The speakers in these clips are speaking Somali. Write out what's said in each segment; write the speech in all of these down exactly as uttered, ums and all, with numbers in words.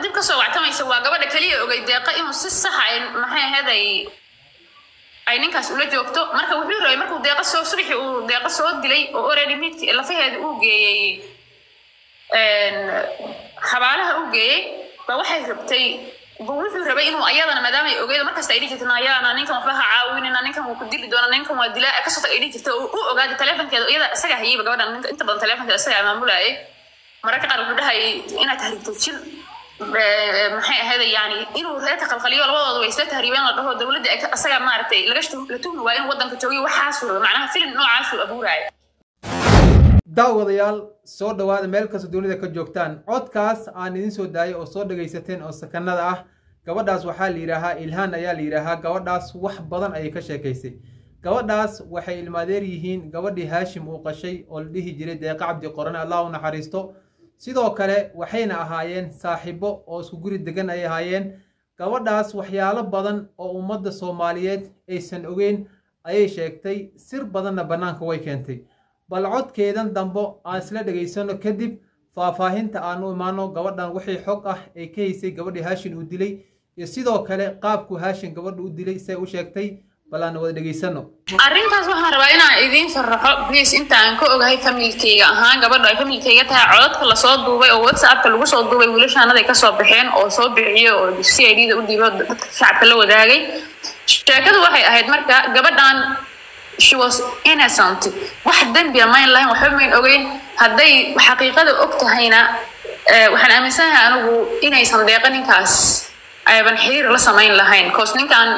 dib ka soo wactamaysa waa gabadha kaliya ogay deeqa inuu si sax ah maxay haday ay ninkaas ula joogto marka wuxuu rabay markuu deeqa soo subaxi uu deeqa soo dilay oo already midkii lafaheeda uu geeyay een xabaalaha uu geeyay ba waxay rabtay wuxuu rabay inuu ayadana maadaama ay ogeedo markaas ay dhigtay ayana ninkan waxba ha caawinina ninkan uu ku dili doona ninkan waa dilaa ka soo tagay dhigtay oo ogaada telefonkeeda iyada isaga hayay gabadhan ninka inta badan telefonkeeda isaga maamulay marka qaar wuxuu dhahay inaad tahriibto jil maxay ahayd yani inuu reerka qalqaliyo labadooda way isla tahriibeen la dhaho dawladda asaga maartay laga shaqo waa in wadanka joogiyo waxaas macnaha film noocaas uu abuuray daawadayaal soo dhawaada meel kasta dunida ka joogtaan codkaas aan idin soo daayay oo soo dhageysateen oo sakanada ah gabadhaas waxaa la yiraahaa Ilhaan ayaa la yiraahaa gabadhaas wax badan ay ka sheekaysay gabadhaas waxay ilmaadeer yihiin gabadhii Haashim uu qashay oo la dhihi jiray Deeqa Cabdi Qorane Allah u naxariisto sidoo kale waxayna ahaayeen saaxiibo oo isku guri degan ay ahaayeen gabadhaas waxyaalo badan oo ummadda Soomaaliyeed aysan ogeyn ayay sheegtay sir badanna banaanka way keentay bal codkeedan dambo aan isla dhageysano kadib faahfaahinta aanu imaano gabadhan wixii xog ah ay ka haysay gabadhii Haashim uu dilay iyo sidoo kale qaabku Haashim gabadhu u dilay say u sheegtay bal aan wada dhageysano arrintaas waxaan rabaa inaan idin sharaxo please inta aan ka ogahay familkayga ahaan gabadha ay familkayga tahay codadka la soo duubay oo WhatsApp-ka lagu soo duubay wiilashaanada ay ka soo baxeen oo soo bixiyo oo C I D da u diibo dadka shacabka la wadaagay sheekadu waxay ahayd marka gabadhan she was innocent wax dambi ma in lahayn waxba ma ogeyn haday xaqiiqada ogtahayna waxaan aaminsanahay anigu inaysan deeqa ninkaas ayban xiriir la sameyn lahayn koos ninkan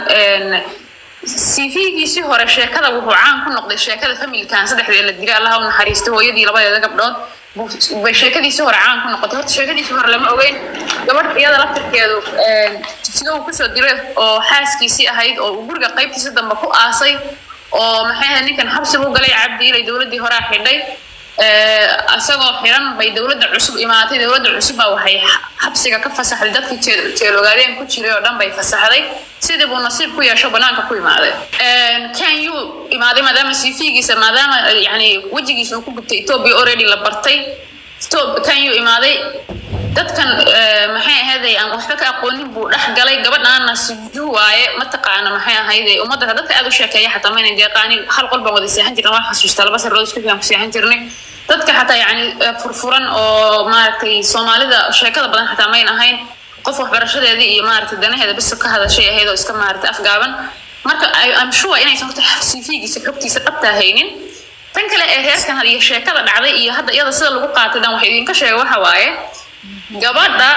C V-giisii hore sheekada wuxuu caan ku noqday sheekada familkan saddexdeed la dilay Allah u naxariisto hooyadii labadeeda gabdhood bay sheekadiisii hore caan ku noqotay horta sheekadiisii hore lama ogeyn gabadh iyada laftirkeedu sidoo uu ku soo dilay oo xaaskiisii ahayd oo guriga qaybtiisa dambe ku aasay oo maxay ahayd ninkan xabsi uu galay Cabdi ilay dawladii hore xidhay ee asagoo xiran bay dawladda cusub imaatay dawladda cusub baa waxay xabsiga ka fasaxday dadkii jeelogaadeen ku jiray oo dhan bay fasaxday sidii buu nasiib ku yeesho banaanka ku imaaday een can you imaaday maadaama C V-giisa maadaama yani wajigiisa uu ku gubtay Ethiopia already la bartay stop can you imaaday dadkan maxay ahayd aan waxba ka aqoonin buu dhax galay gabadhaana sujuu waaye ma taqaana maxay ahayd ummadda dadka aad u sheekeeyay xataa ma inay deeqaani hal qolba wada seexan jireen wax xasuusta laba sir isku fiican ku seexan jirnay dadka xataa yani furfuran oo maartay Soomaalida sheekada badan xataa ma ahayn qof wax barashadeedii iyo maartay danaheeda bis ka hadashay ahayd oo iska maartay afgaaban marka I'm sure inay soo C V-giisa xogtiisa dhabta haynin tan kale ee heerkan hadiyo sheekada dhacday iyo hadda iyada sida lagu qaatay dan wax idin ka sheegay waxa waaye gabadha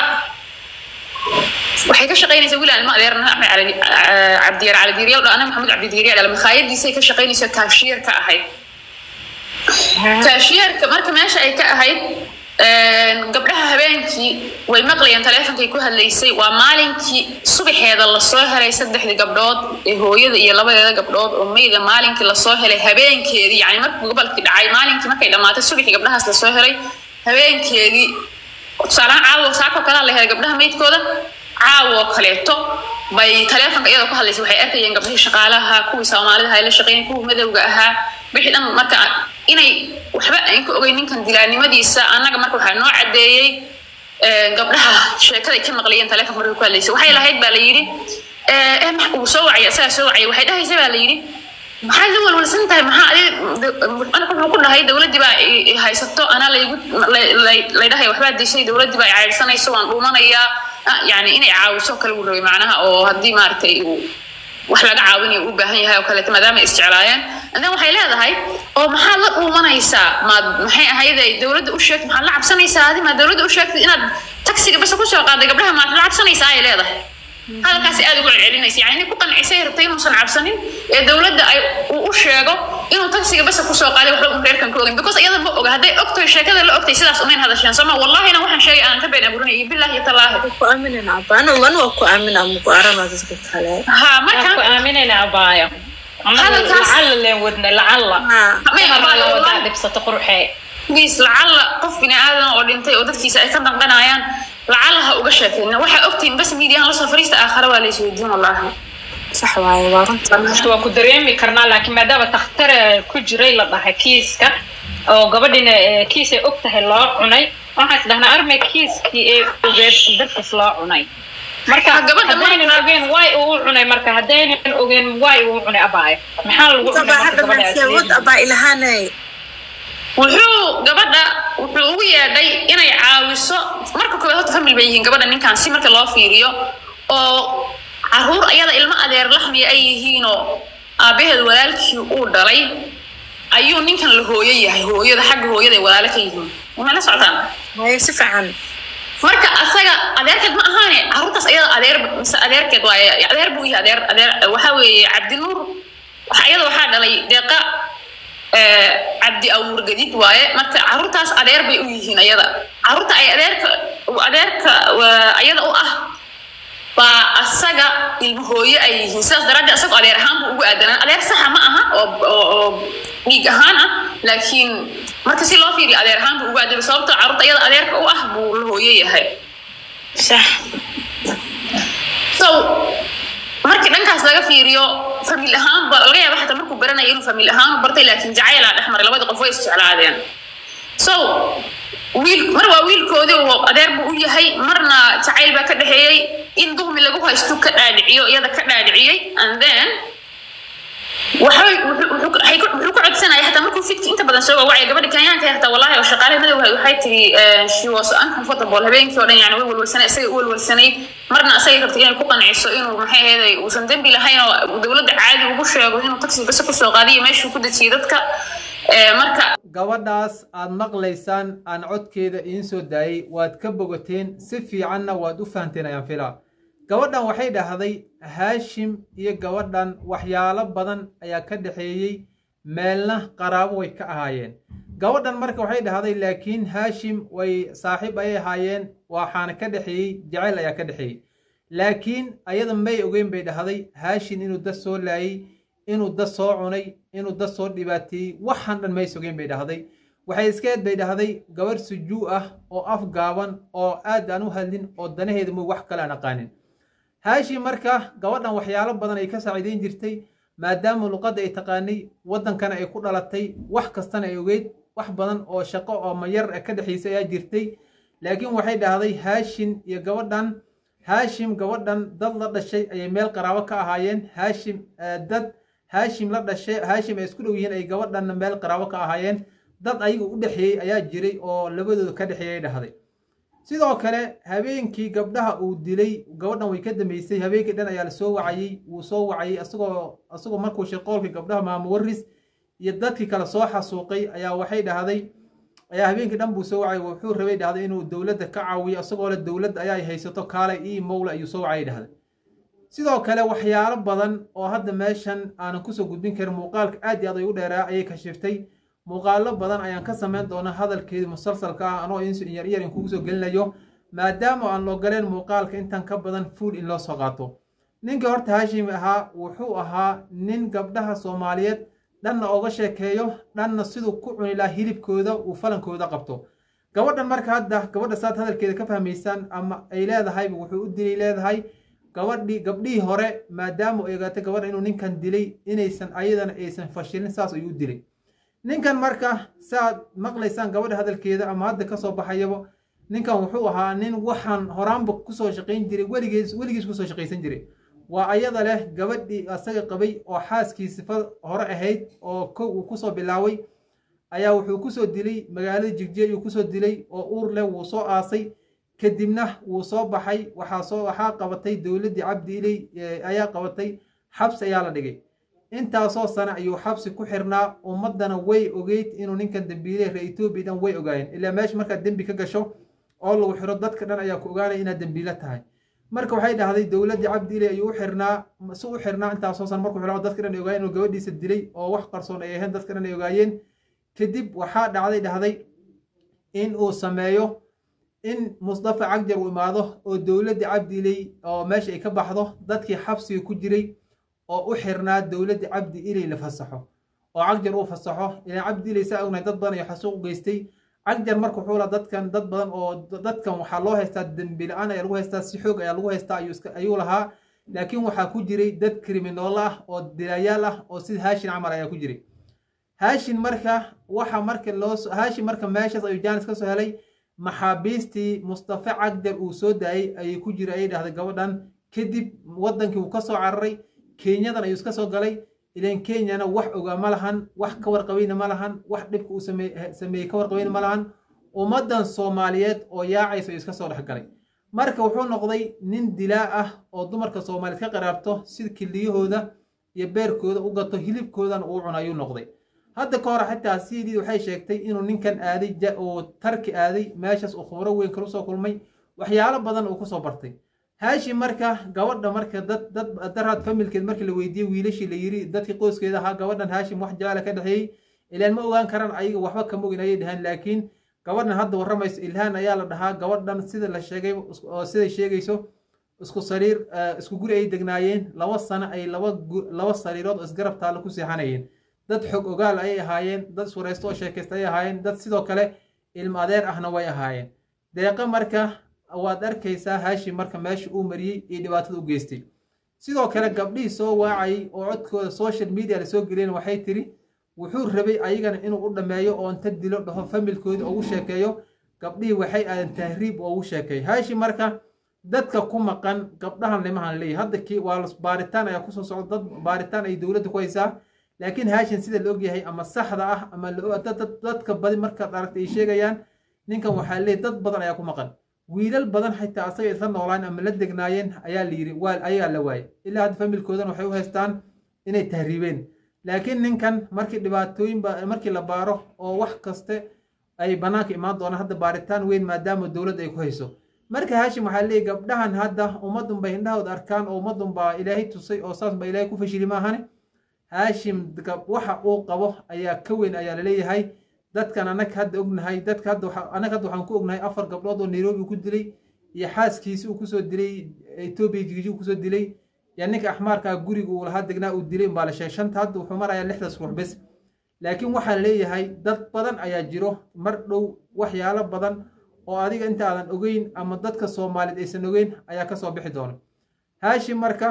waxay ka shaqeynaysaa wiil ma adeerna Cabdi Yar Cali Diiriyal ana Maxamed Cabdi Diiriyal ala makhaayadiisa ka shaqeynaysaa cashier ka ahayd cashier ka marka meesha ay ka ahayd een gabdhaha habeenkii way maqlayeen telefonkay ku hadlaysay waa maalinkii subaxeeda la soo helay saddexdii gabdhood ee hooyada iyo labadeeda gabdhood oo meeyda maalinkii la soo helay habeenkeedii yani markii gobolkii dhacay maalinkii markay dhamaatay subaxii gabdhahaas la soo helay habeenkeedii salaam caawo saako kala la helay gabdhaha meydkooda caawo kaleeto bay telefonka iyada ku hadlaysay waxay arkayeen gabdhihii shaqaalaha kuwii Soomaalida ay la shaqeynayeen kuwii madowga ahaa wixii dhan marka inay waxba aan ka ogeyn ninkan dilaanimadiisa anaga marka waxa noo cadeeyay ee gabdhaha sheekada ay ka maqlayeen telefonka markay ku hadlaysay waxay lahayd baa la yiri ee uu soo wacay asaga soo wacay waxay dhahaysay baa la yiri maxaa la walwalsan tahay maxaa ana ku ku dhahay dawladii baa haysato ana laygu la dhahay waxba dishay dawladii baa caaysanayso waan dhuumanaya yani inay caawiso kale uu rabay macnaha oo hadii maartay uu wax laga caawinayo u baahan yahay oo kale maadaama isticmaalayaan anna waxay leedahay oo maxaa la dhuumanaysaa ma maxay ahayd dawladda u sheegtay maxaa la cabsanaysaa adii ma dawladda u sheegtay inaad taksiga bas ku soo qaaday gabdhaha ma la cabsanaysaa ay leedahay halkaas aad ugu celinaysa yani ku qancisay rabtay inuu san cabsanin ee dawladda ay u sheego inuu taksiga bas ku soo qaaday wax uu reerkan ku ogeyn because iyada ma oga haday ogtay sheekada la ogtay sidaas uma hadashaan sama wallahi ina waxaan sheegay aan ka been abuurinay billahi talaahi ku aaminayna abana wan waa ku aaminaa muqaarana dadka kale ha marka ku aaminayna abaya halkaas alla wadna lacalla ma abaya wada dibsata qurxay bis lacalla qof bini aadan oo dhintay oo dadkiisa ay ka danqanayaan lacalaha uga sheekayna waxa ogtiin bas miidiyan la soo fariista aakhira waa la isweydiin wallahi صح واي وارنت waa ku dareemi karnaa laakiin maadaama takhtar ku jiray la dhahay kiiska oo gabadhina kiis ay ogtahay loo cunay waxaas dhahna arme kiiskii ee ogeed dadka soo cunay marka gabadha ma ogeen way uu cunay marka hadaynan ogeen way uu cunay abaayo maxaa lagu cunay gabadha wad abaa ilahanay wuxuu gabadha wuxuu ugu yeedhay inay caawiso marka koowaad horta family bay yihiin gabadha ninkan si marka loo fiiriyo oo caruur ayada ilmo adeer laxmi ay yihiin oo aabaheed walaalkii uu dhalay ayuu ninkan la hooyo yahay hooyada xag hooyada ay walaalo ka yihiin ma la socdaan way si fiican marka asaga adeerkeed ma ahaane caruurtaas ayada adeer mise adeerkeed waa adeer buu yahay adeer adeer waxa weeye cabdinuur waxa ayada waxaa dhalay deeqa cabdi aw murgadid waaye marka caruurtaas adeer bay u yihiin ayada caruurta ay adeerka adeerka ayada u ah baa asaga ilmo hooyo ay yihiin sidaas daraaddeed asaga adeer ahaan buu ugu aadanaa adeer saxa ma aha oo dhiig ahaan ah laakiin marka si loo fiiriyo adeer ahaan buu ugu aadanaa sababtoo caruurta ayada adeerka u ah buu la hooyo yahay sax so marka dhankaas laga fiiriyo family ahaan ba laga yaabo xataa markuu baranayo inuu family ahaan bartay laakiin jacayl ah dhexmaray labada qof way isjeclaadeen so wiil mar waa wiilkoodii oo adeer buu u yahay marna jacayl baa ka dhaxeeyay in duhmi lagu haysto ka dhaadhiciyo iyada ka dhaadhiciyay and then waxay wuxuu ka codsanaya xataa markuu fidki inta badan soo wacay gabadha Kenyaanka ah xataa wallahi oo shaqaalaha madow waxay tiri she was uncomfortable habeenkii oo dhan yani way walwalsanay isaga u walwalsanay marna asaga rabtay inay ku qanciso inuu maxay ahayd uusan dambi lahayn oo dawladda caadi ugu sheego inuu taxi bas ku soo qaadiyo meeshuu ku dajiyay dadka marka gabadhaas aad maqlaysaan aan codkeeda iin soo daayay waad ka bogateen si fiicanna waad u fahanteen ayaan filaa gabadhan waxay dhahday haashim iyo gabadhan waxyaalo badan ayaa ka dhaxeeyey meelna qaraabo way ka ahaayeen gabadhan marka waxay dhahday laakiin haashim way saaxiib ayay ahaayeen waxaana ka dhaxeeyey jacayl ayaa ka dhaxeeyey laakiin ayada may ogeyn bay dhahday haashim inuu dad soo laayay inuu dad soo cunay inuu dad soo dhibaateeyey waxaan dhan may ogeyn bay dhahday waxay iskeed bay dhahday gabar sujuu ah oo afgaaban oo aad aan u hadlin oo danaheeda muu wax kale aan aqaanin haashim marka gabadhan waxyaalo badan ay ka saaciideyn jirtay maadaama luqadda ay taqaanay waddankana ay ku dhalatay wax kastana ay ogeyd wax badan oo shaqo oo mayar ka dhaxaysay ayaa jirtay laakiin waxay dhahday haashim iyo gabadhan haashim gabadhan dad la dhashay ayay meel qaraabo ka ahaayeen haashim dad haashim la dhashay haashim ay isku dhow yihiin ay gabadhan meel qaraabo ka ahaayeen dad ayaga u dhaxeeyay ayaa jiray oo labadooda ka dhaxeeyay dhahday sidoo kale habeenkii gabdhaha uu dilay gabadhan way ka dambeysay habeenkii dhan ayaa la soo wacayay wuu soo wacayay asagoo asagoo markuu shaqoolkii gabdhaha maamuwaris iyo dadkii kale soo xasuuqay ayaa waxay dhahday ayaa habeenkii dhan buu soo wacay wuxuu rabay dhahday inuu dowladda ka caawiyo asagoo le dowladda ayaa haysato kaalay ii mowla ayuu soo wacay dhahday sidoo kale waxyaalo badan oo hadda meeshan aanan kusoo gudbin karin muuqaalka aad iyo aad ay u dheeraa ayay kashiftay muuqaalo badan ayaan ka samayn doonaa hadalkeedii musalsalka ah anoo yar yar in kugu soo gelinayo maadaama aan loo galeen muuqaalka intan ka badan fuul in loo soo qaato ninka horta haashim ahaa wuxuu ahaa nin gabdhaha Soomaaliyeed dhanna ooga sheekeeyo dhanna siduu ku cuni lahaa hilibkooda uu falankooda qabto gabadhan marka hadda gabadha saad hadalkeeda ka fahmaysaan ama ay leedahay wuxuu u dilay leedahay gabadhii gabdhii hore maadaama ay ogaatay gabadha inuu ninkan dilay inaysan ayadana aysan fashilin saas ayuu dilay ninkan marka saad maqlaysaan gabadha hadalkeeda ama hadda ka soo baxayaba ninkan wuxuu ahaa nin waxaan horaanba ku soo shaqayn jiray weligiis weligiis ku soo shaqaysan jiray waa ayada leh gabadhii asaga qabay oo xaaskiisa hore ahayd oo kow uu ku soo bilaaway ayaa wuxuu ku soo dilay magaalada Jigjiga ayuu ku soo dilay oo uur leh wuu soo aasay kadibna wuu soo baxay waxa soo waxa qabatay dawladda Cabdi Ilay ayaa qabatay xabs ayaa la dhigay intaasoo sana ayuu xabsi ku xirnaa ummadana way ogeyd inuu ninkan dambiile reer Itoobiya dhan way ogaayeen ilaa meesh marka dambi ka gasho oo lagu xiro dadka dhan ayaa ku ogaanay inaad dambiile tahay marka waxay dhahday dawladda Cabdi Ilay ayuu u xirnaa si u xirnaa intaasoo sana markuu xiro dadka dhan ay ogaayeen inuu gabadhiisa dilay oo wax qarsoon ay ahayn dadka dhan ay ogaayeen kadib waxaa dhacday dhahday in uu sameeyo in Mustafa Cagjar uu imaado oo dawladda Cabdi Ilay oo meesha ay ka baxdo dadkii xabsiga ku jiray oo u xirnaa dawladda Cabdi Ilay la fasaxo oo Cagjar uu fasaxo ilaa Cabdi Ilay saa ognahay dad badan ay xasuuq u geystay Cagjar markuu xuula dadkan dad badan oo dadkan waxa loo haystaa dambi la'aan ayaa lagu haystaa si xoog ayaa lagu haystaa ayuu iska ayuu lahaa laakiin waxa ku jiray dad criminal ah oo dilayaal ah oo sida Haashin camal ayaa ku jiray Haashin marka waxa marka loo Haashin marka meeshaas ayuu jaanis ka soo helay maxaabiistii mustafa cagdar uu soo daayay ayay ku jira ayay dhahday gabadhan kadib wadankii uu ka soo cararay kenyadan ayuu iska soo galay ileen kenyana wax ogaa ma lahan wax ka warqabayna ma lahan wax dhibka uu sameeyey ka warqabayna ma lahan ummadan soomaaliyeed oo yaacaysa ayuu iska soo dhex galay marka wuxuu noqday nin dilaa ah oo dumarka soomaaliyeed ka qaraabto sida kiliyahooda iyo beerkooda u gato hilibkoodan uu cuno ayuu noqday hadda ka hor xitaa sidii waxay sheegtay inuu ninkan aaday oo tarki aaday meeshaas uu khubro weyn kala soo kulmay waxyaalo badan uu ku soo bartay haashim marka gabadha marka dad dad daraad familkeed markii la weydiiyey wiilashii la yiri dadkii qoyskeeda ahaa gabadhan haashim wax jecel ka dhaxeeyay ilaan ma ogaan karaan ayaga waxba ka mogin ayay dhahan laakiin gabadhan hadda waramayso ilhaan ayaa la dhahaa gabadhan sida la sheegay oo sida sheegayso isku sariir isku guri ay degnaayeen laba sano ay laba laba sariirood oo isgarab taalo ku seexanayeen dad xog ogaal ay ahaayeen dad sureysto oo sheekaysta ay ahaayeen dad sidoo kale ilmo adeer ahna way ahaayeen deeqa marka waad arkaysaa haashim marka meesha uu mariyey iyo dhibaatada u geystay sidoo kale gabdhihii soo waacayay oo codkooda social media la soo geliyeen waxay tiri wuxuu rabay ayagana inuu u dhameeyo oo inta dilo dhaho familkoodii ugu sheekeeyo gabdhihii waxay aadan tahriib oo ugu sheekeeyo haashim marka dadka ku maqan gabdhahan limahan leeyahay hadda kii waa baaritaan ayaa kusoo socda dad baaritaan ay dowladda ku haysaa laakiin haashim sida la ogyahay ama saxda ah ama dadka badi markaad aragta ay sheegayaan ninkan waxaa leeyahay dad badan ayaa ku maqan wiilal badan xitaa asaga isla noolaan ama la degnaayeen ayaa la yiri waa ayagaa la waayay ilaa hadda familkoodan waxay u haystaan inay tahriibeen laakiin ninkan markii dhibaatooyin markii la baaro oo wax kaste ay banaanka imaan doonaan hadda baaritaan weyn maadaama dowladda ay ku hayso marka haashim waxaa leeyahay gabdhahan hadda ummadun bay indhahooda arkaan oo ummadun baa ilaahay tusay oo saas baa ilaahay ku fashili maahane haashim waxa uu qabo ayaa ka weyn ayaa la leeyahay dadkan anaga hadda ognahay dadka hadda anaga hadda waxaan ku ognahay afar gabdhood oo Nairobi ku dilay iyo xaaskiisa uu ku soo dilay Ethiopia jigjiga ku soo dilay ya ninka axmaarka guriga uu lahaa degnaa uu dilay baa la sheegay shanta hadda wuxuu marayaa lixdaas ruux bas laakiin waxaan leeyahay dad badan ayaa jiro mar dhow waxyaalo badan oo adiga inta aadan ogeyn ama dadka Soomaaliyeed aysan ogeyn ayaa ka soo bixi doona haashim marka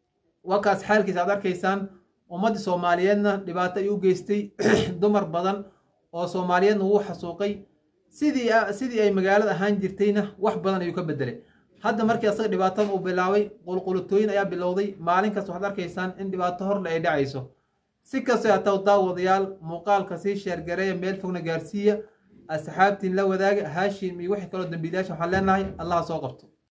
wakaas xaalkiisa aad arkaysaan ummadda Soomaaliyeedna dhibaato ay u geystay dumar badan oo Soomaaliyeedna uu xasuuqay sidii sidii ay magaalada ahaan jirtayna wax badan ayuu ka bedelay hadda markii asaga dhibaatada uu bilaabay qulqulutooyin ayaa bilowday maalin kasta waxaad arkaysaan in dhibaato hor la ay dhacayso si kasta aad daawadayaal muuqaalka si share gareeya meel fogna gaarsiiya asxaabtiin la wadaaga haashim iyo wixii kale dambiilayaasha waxaan leenahay Allah soo qabto